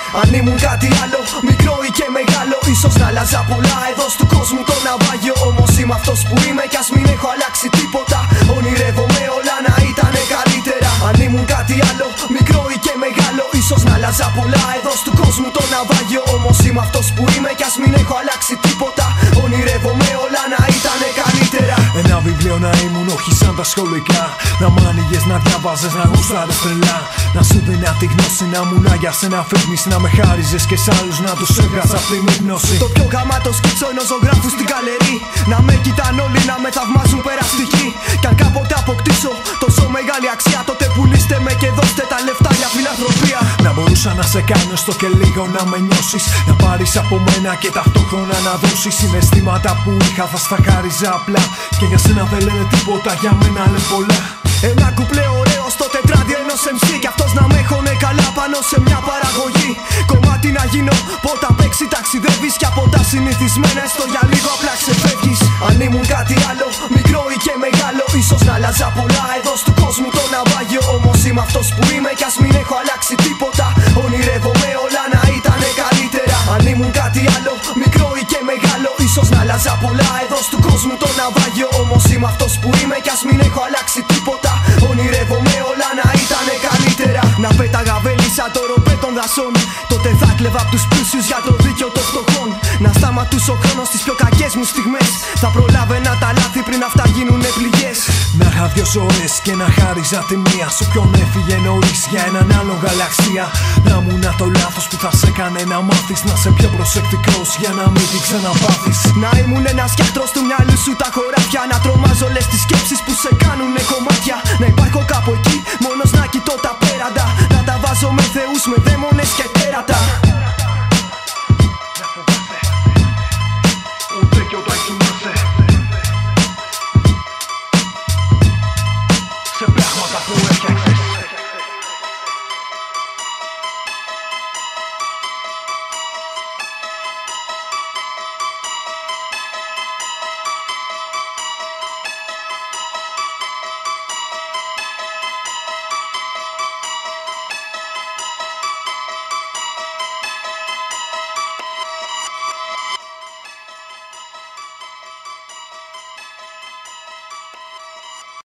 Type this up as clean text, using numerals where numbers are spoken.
Αν ήμουν κάτι άλλο, μικρό ή και μεγάλο, ίσως να άλλαζα πολλά εδώ του κόσμου το ναυάγιο. Όμως είμαι αυτός που είμαι κι ας μην έχω αλλάξει τίποτα. Ονειρεύομαι όλα να ήταν καλύτερα. Αν ήμουν κάτι άλλο, μικρό ή και μεγάλο, ίσως να άλλαζα πολλά εδώ του κόσμου το ναυάγιο. Όμως είμαι αυτός που είμαι κι ας μην έχω αλλάξει τίποτα. Ονειρεύομαι όλα να ήταν καλύτερα. Ένα βιβλίο να ήμουν, όχι σαν τα σχολικά. Να μ' άνοιγες, να διαβάζες, να γουστάρες τρελά. Να σου δίνα τη γνώση, να μου για σένα φεύγεις. Να με χάριζες και σ' άλλους να τους έβγαζα πριν γνώση. Το πιο γαμάτο σκίτσο ενός ζωγράφου στην καλερί. Να με κοιτάν όλοι, να με θαυμάζουν περαστικοί. Κι αν κάποτε αποκτήσω τόσο μεγάλη αξία, τότε πουλήστε με και δώστε τα λεφτά για φιλανθρωπία. Να μπορούσα να σε κάνω στο και λίγο να με νιώσεις. Να πάρεις από μένα και ταυτόχρονα να δώσεις. Συναισθήματα που είχα θα στα χάριζα απλά. Και για σένα δεν λένε τίποτα, για μένα λένε πολλά. Ένα κουπλέ ωραίο στο τετράδιο ενός MC. Κι αυτός να με έχωνε καλά πάνω σε μια παραγωγή. Κομμάτι να γίνω πότα παίξει ταξιδεύεις. Κι από τα συνηθισμένα έστω για λίγο απλά ξεφεύγεις. Αν ήμουν κάτι άλλο, μικρό ή και μεγάλο, ίσως να άλλαζα πολλά εδώ του κόσμου το ναυάγιο. Όμως είμαι αυτός που είμαι κι ας μην έχω αλλάξει τίποτα. Ονειρεύομαι όλα να ήταν καλύτερα. Αν ήμουν κάτι άλλο, μικρό ή και μεγάλο, ίσως να άλλαζα πολλά εδώ του κόσμου το ναυάγιο. Όμως είμαι αυτός που είμαι κι ας μην έχω αλλάξει τίποτα. Ονειρεύομαι όλα να ήταν καλύτερα. Να πέταγα βέλη σαν το ροπέ των δασών. Τότε θα κλέβα απ' τους πλούσιους για το δίκαιο των φτωχών. Να σταματούσε ο χρόνος στις πιο κακές μου στιγμές. Θα προλάβαινα τα λάθη πριν αυτά γίνουνε πληγές. Να είχα δυο ζωές και να χάριζα τη μία. Σου ποιον έφυγε νωρίς για έναν άλλο γαλαξία. Να ήμουν το λάθος που θα σε έκανε να μάθεις. Να σε πιο προσεκτικός για να μην την ξαναπάθεις. Να ήμουν ένας γιατρός του μυαλού σου τα χωράφια. Να τρομάζω όλες τις σκέψεις που σε κάνουνε κομμάτια.